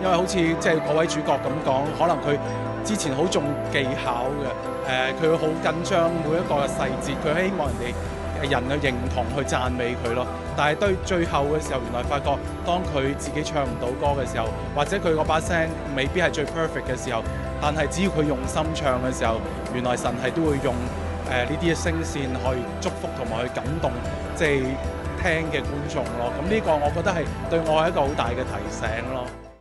因為好似即係嗰位主角咁講，可能佢之前好重技巧嘅，佢好緊張每一個嘅細節，佢希望人去認同去讚美佢咯。但係對最後嘅時候，原來發覺當佢自己唱唔到歌嘅時候，或者佢嗰把聲未必係最 perfect 嘅時候，但係只要佢用心唱嘅時候，原來神係都會用呢啲嘅聲線去祝福同埋去感動，即係聽嘅觀眾咯。咁呢個我覺得係對我係一個好大嘅提醒咯。